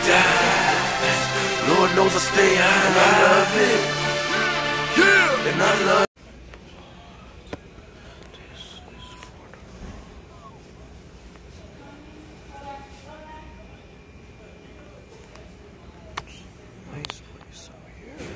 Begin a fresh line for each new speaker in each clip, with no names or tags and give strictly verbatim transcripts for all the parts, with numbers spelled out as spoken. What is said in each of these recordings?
die. Lord knows I stay high and I love it. Yeah, and I love it. Nice place over here.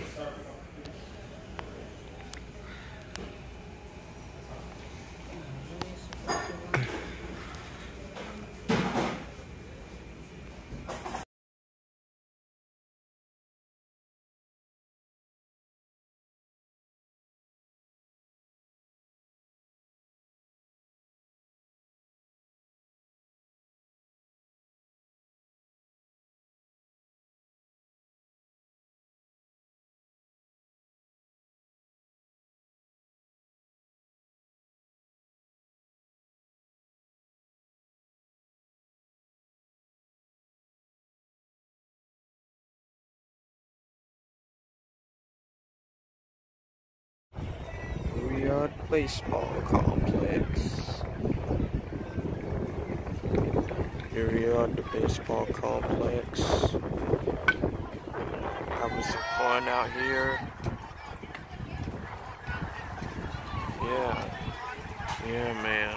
We are at the baseball complex. Here we are at the baseball complex. Having some fun out here. Yeah. Yeah, man.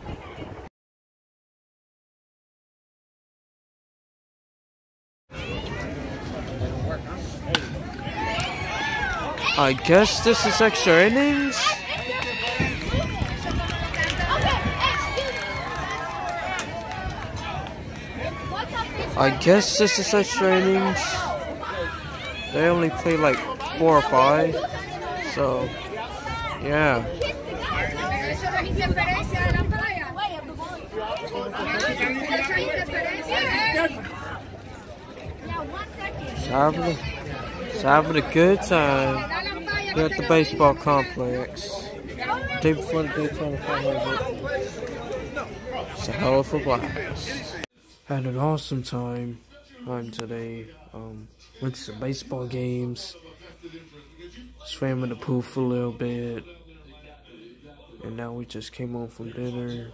I guess this is extra innings. I guess this is extra innings. They only play like four or five, so yeah. Just having a, just having a good time here at the baseball complex. The day before the Daytona five hundred. It's a hell of a blast. Had an awesome time time today. Um, went to some baseball games. Swam in the pool for a little bit. And now we just came home from dinner.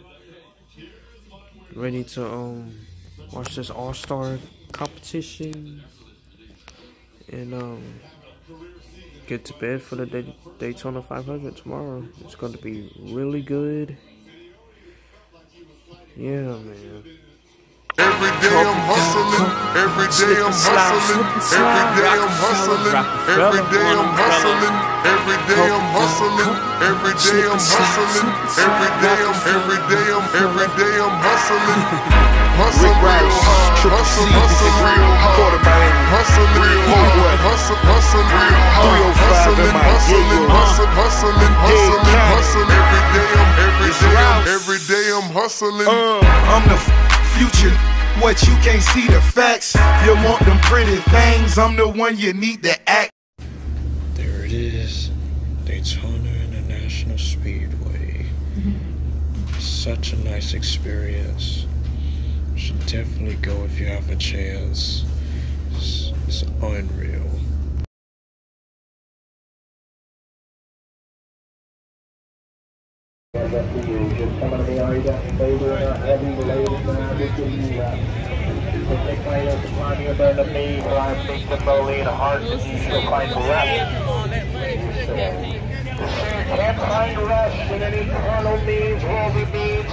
Ready to um watch this all-star competition. And um get to bed for the Day Daytona five hundred tomorrow. It's going to be really good. Yeah, man.
Every day I'm hustling, every day I'm hustling, every day I'm hustling, every day I'm hustling, every day I'm hustling, every day I'm hustling, every day I'm, every day I'm, every day I'm hustling, hustling real hard, hustle, hustle real hard, hustling real hard, hustle, hustle real hard, hustling, hustling, hustling, hustling, hustling, hustling, every day I'm, every day I'm, every day I'm hustling.
I'm the future, what you can't see the facts. You want them pretty things, I'm the one you need to act.
There it is, Daytona International Speedway. Such a nice experience. You should definitely go if you have a chance. It's, it's unreal.
That's up to you. Just some of the already got in favor and are heavy related now. Just give you that. If they find us to climb your burn of me, or I think the bowling hard to see you find the rest. Can't find rest in any carnal means, worldly means.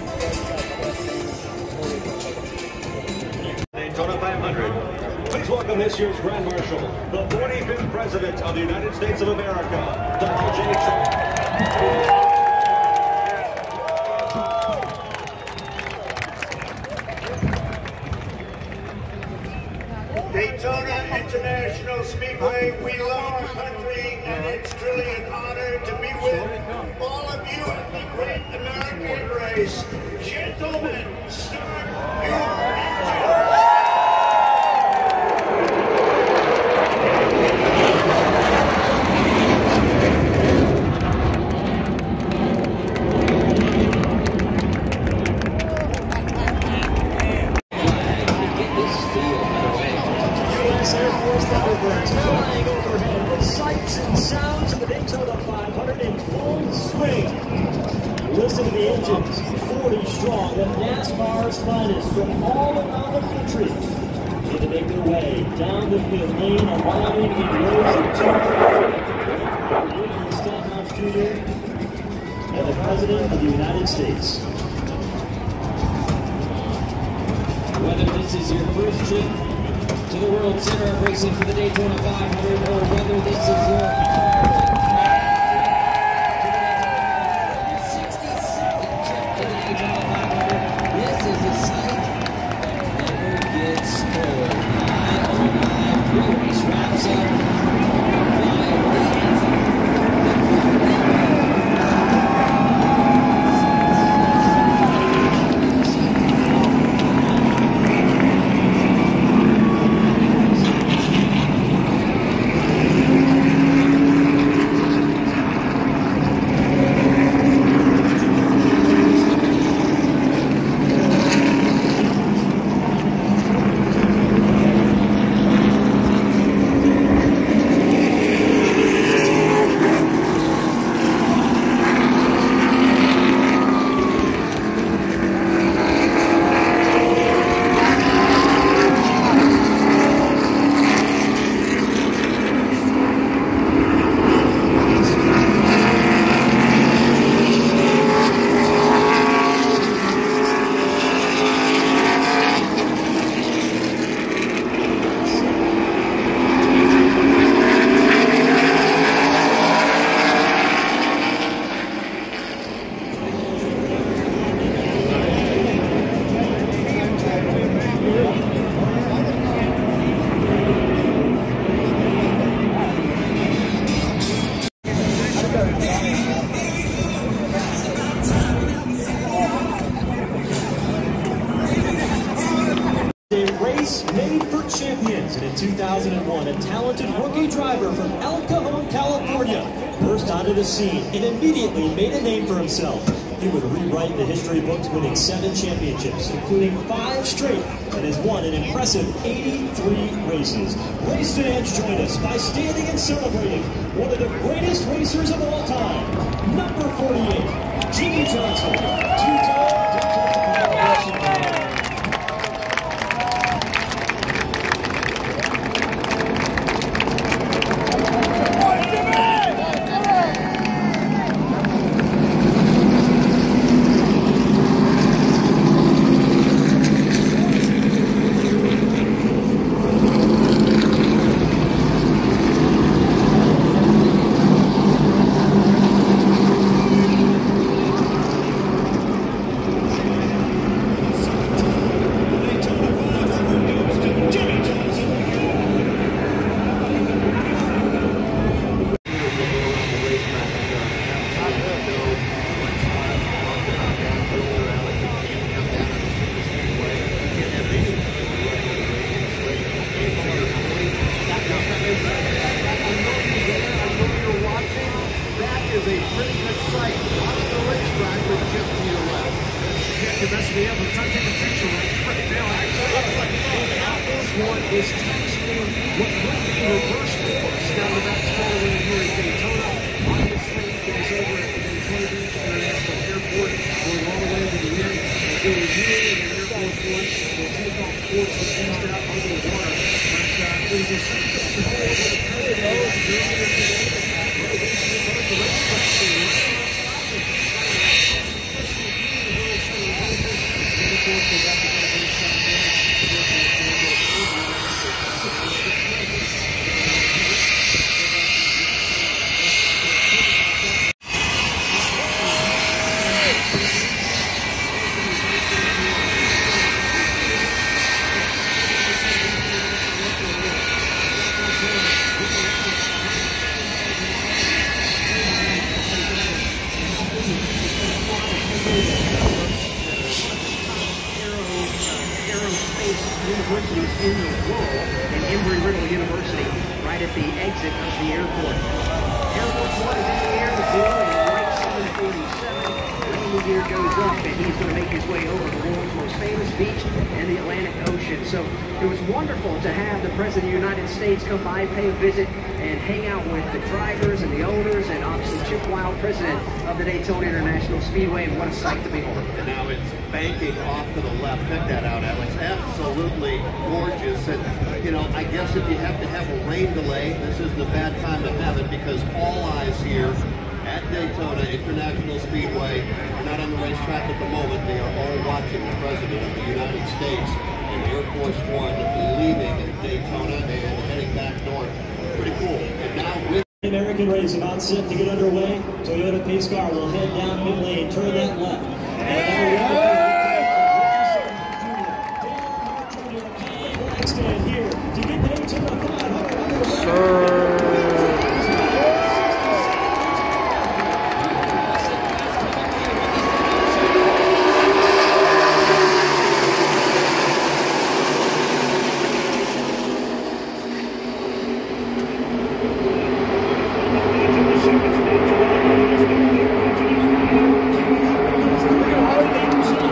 Daytona five hundred. Please welcome welcome this year's Grand Marshal, the forty-fifth President of the United States of America, Donald J. Trump.
Daytona International Speedway, we love our country, and it's truly an honor to be with all of you at the great American race. Gentlemen, start your engine.
Flying overhead with sights and sounds of the Daytona five hundred in full swing. Listen to the engines, forty strong, of NASCAR's finest from all around the country. Need to make their way down the field lane, arriving in rows of two. William Stenhouse Junior and the President of the United States.
Whether this is your first trip to the World Center of Racing for the Daytona five hundred, or whether this is your sixty-second trip to the Daytona five hundred, this is a sight that never gets old. My, oh my, three race wraps up. Five leads.
Made for champions, and in two thousand one, a talented rookie driver from El Cajon, California, burst onto the scene and immediately made a name for himself. He would rewrite the history books, winning seven championships, including five straight, and has won an impressive eighty-three races. Race fans, join us by standing and celebrating one of the greatest racers of all time, number forty-eight, Jimmy Johnson, two-time Daytona champion. Is taxiing what would be reverse course down the back following here in Daytona. Obviously, it is over at the Daytona Beach International Airport. Going all the way to the end. It is here in Air Force One. Will take off towards the east out under the water. But uh, it is a second to go over the curve. Earlier today, motivation above the racetrack scene. And of course, they got the
University, right at the exit of the airport. Air Force One is in the air, the door in right seven forty-seven. Landing gear goes up, and he's going to make his way over the world's most famous beach and the Atlantic Ocean. So it was wonderful to have the President of the United States come by, pay a visit, and hang out with the drivers and the owners, and obviously Chip Wild, president of the Daytona International Speedway, and what a sight to behold.
And now it's banking off to the left. Check that out, Alex. Absolutely gorgeous. And, you know, I guess if you have to have a rain delay, this isn't a bad time to have it, because all eyes here at Daytona International Speedway are not on the racetrack at the moment. They are all watching the President of the United States and Air Force One leaving Daytona and heading back north. Pretty cool. And now with
the American race about set to get underway. Toyota pace car will head down mid lane, turn that left. And stand here to get Daytona five hundred. Seconds.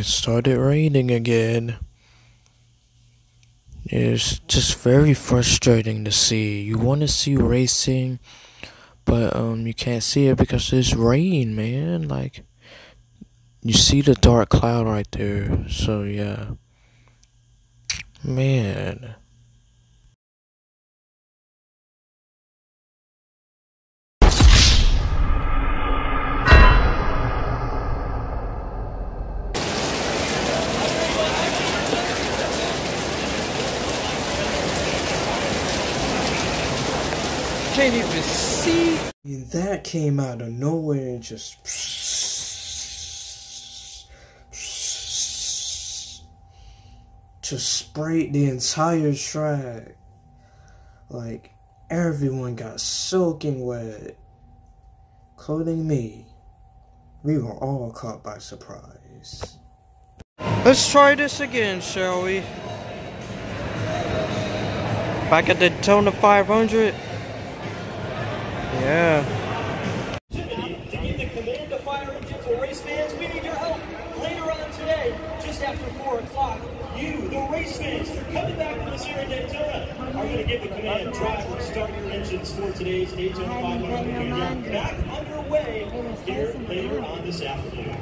It started raining again. It's just very frustrating to see. You want to see racing, but um, you can't see it because there's rain, man. Like, you see the dark cloud right there. So yeah, man.
Can't even see. And that came out of nowhere and just just sprayed the entire track. Like, everyone got soaking wet, including me. We were all caught by surprise. Let's try this again, shall we? Back at the Daytona five hundred. Yeah.
To give the command to fire engines or race fans, we need your help. Later on today, just after four o'clock, you, the race fans, are coming back with us here in Daytona, are going to give the command, drive, start your engines for today's Daytona five hundred reunion. Back underway here later on this afternoon.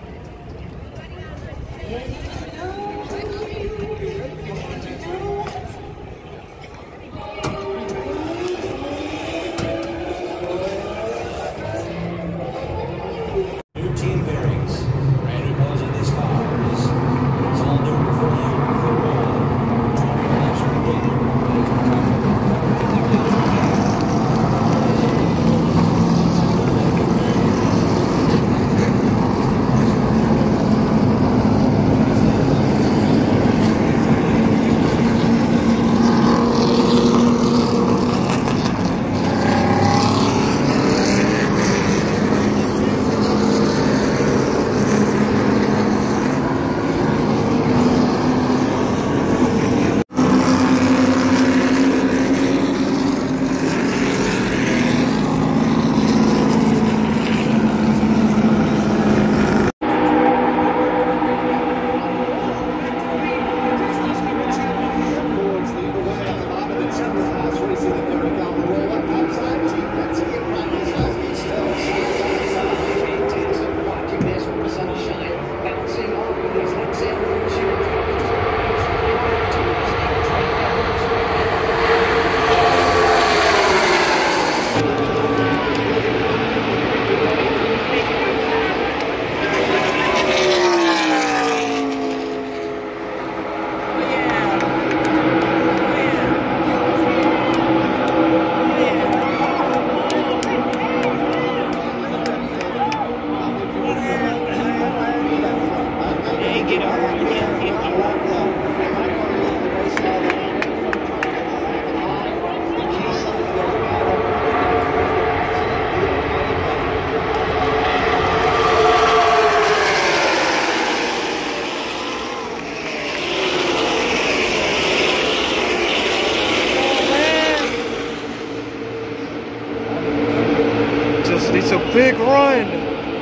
It's a big run.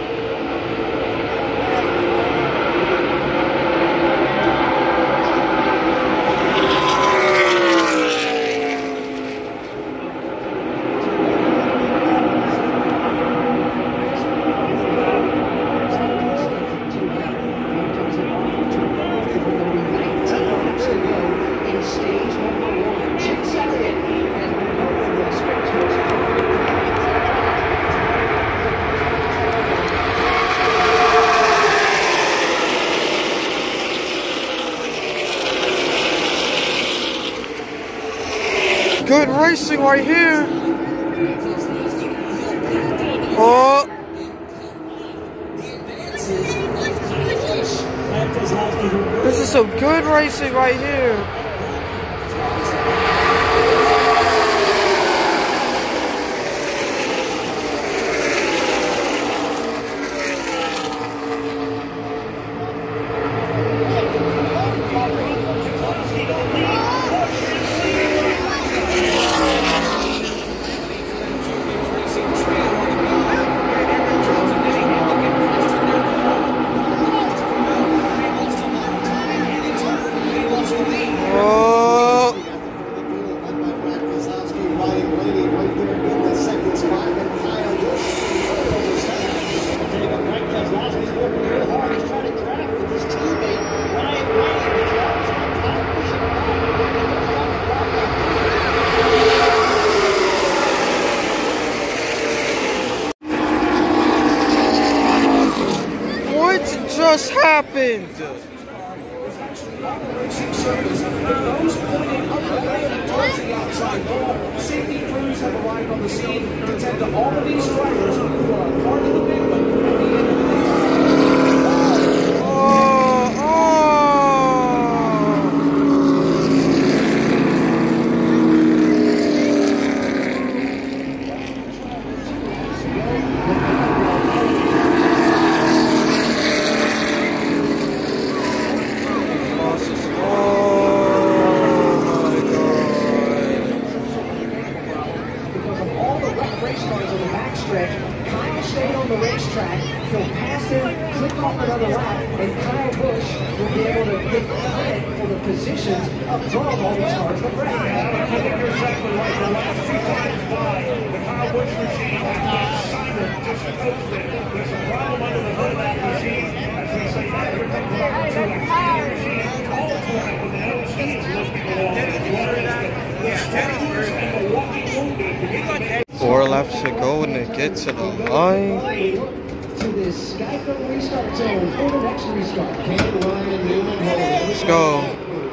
Good racing right here. Oh. This is some good racing right here. just happened?
Safety crews have arrived on the scene to tend to all of these drivers who are part of the big one at the end of the
Oh, oh.
racetrack. He'll pass him, click off another lap, and Kyle Busch will be able to get credit for the positions above all these cars that wreck. You're exactly right. The last two times by the Kyle Busch machine, Simon just coached it. There's a problem under the hood of that machine. As we say, everything comes to the machine. All the time when the L C is looking along. The starters and the walking wounded.
Four laps to go and they get to the line.
To this Skyco restart zone for the next restart.
Let's go.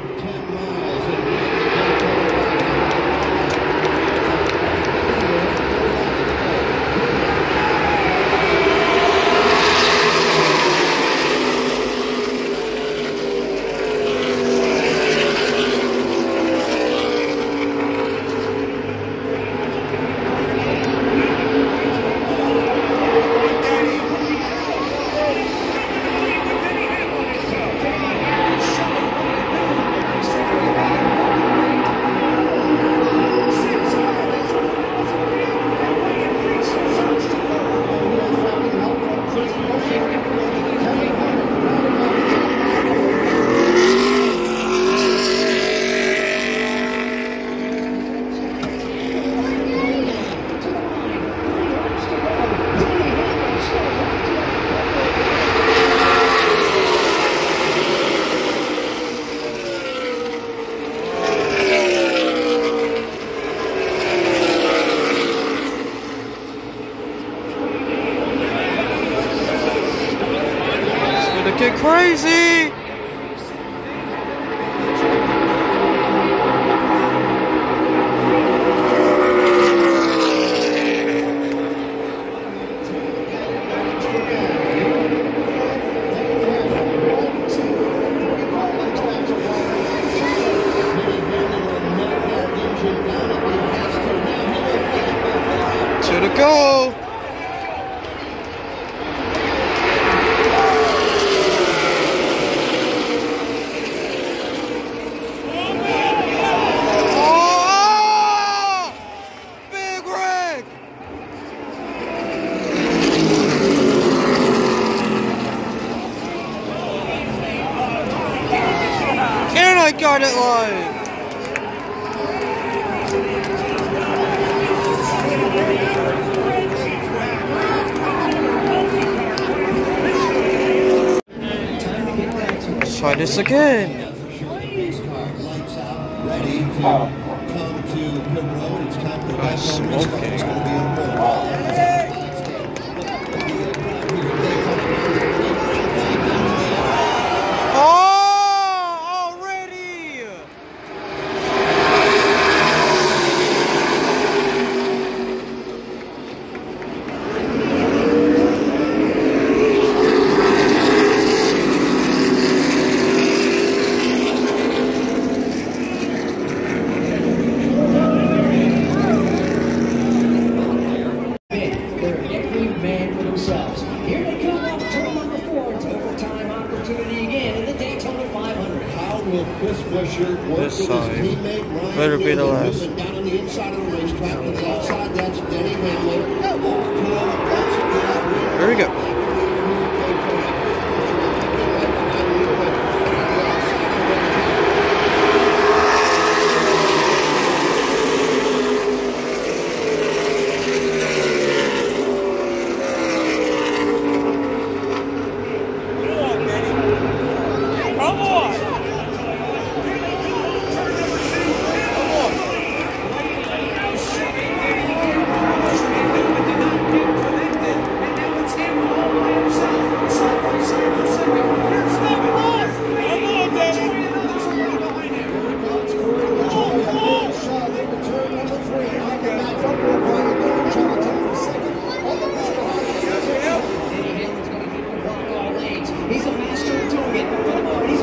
Get crazy! To the goal! I got it live. Let's try this again. I'm smoking.
Here they come up, turn number four. It's overtime opportunity again in the Daytona five hundred.
How will Chris Buescher work
This
with
side.
his teammate Ryan
Better be the
Newman,
last.
moving down on the inside of the racetrack. To the outside, that's Denny Hamlin. Overtime, that's a good.
There we go.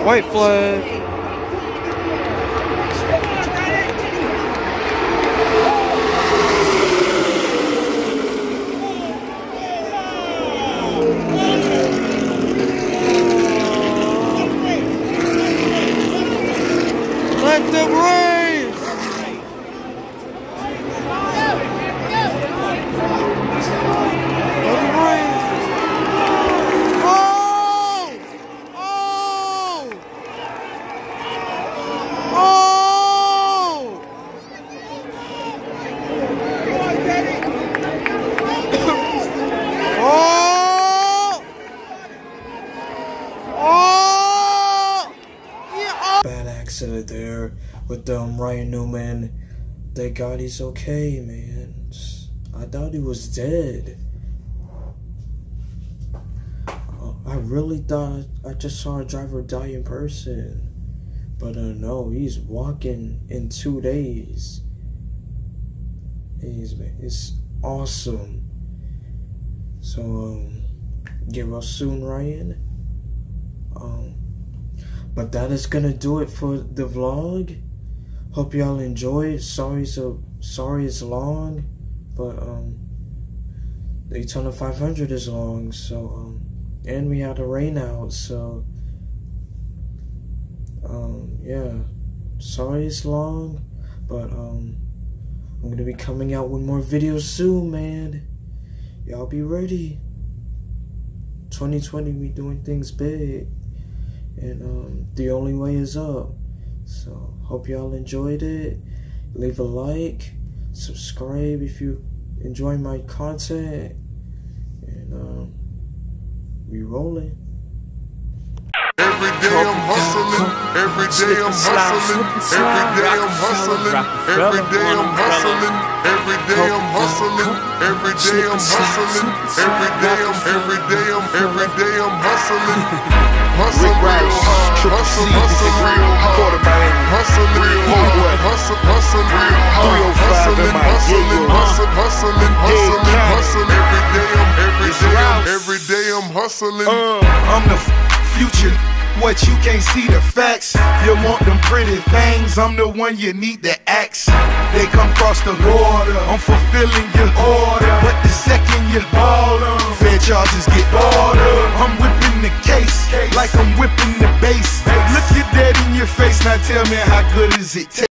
White flag. Let them race! Let them race! Oh! Oh! Oh! Oh! Oh! Yeah. Bad accident there with um, Ryan Newman. Thank God he's okay, man. I thought he was dead. Uh, I really thought I just saw a driver die in person. But uh, no, he's walking in two days. He's, it's awesome. So, um, get well soon, Ryan. Um, but that is gonna do it for the vlog. Hope y'all enjoyed. Sorry, so sorry it's long, but um, Daytona five hundred is long. So um, and we had a rain out. So um, yeah, sorry it's long, but um, I'm gonna be coming out with more videos soon, man. Y'all be ready. twenty twenty, we doing things big. And um, the only way is up. So, hope y'all enjoyed it. Leave a like. Subscribe if you enjoy my content. And um, we rolling.
Every day I'm hustling, every day I'm hustling, every day I'm hustling, every day I'm hustling, every day I'm hustling, every day I'm hustling, every day I'm, every day I'm, every day I'm hustling, hustle real hard, hustle, hustle real hard, hustle real hard, hustle, hustle real hard, hustling, hustling, hustling, hustling, hustling, hustling, every day I'm, every day I'm, every day I'm hustling.
I'm the future. What you can't see the facts. You want them pretty things, I'm the one you need to ask. They come cross the border, I'm fulfilling your order. But the second you ball them, fair charges get ordered. I'm whipping the case like I'm whipping the bass. Look your dead in your face, now tell me how good is it.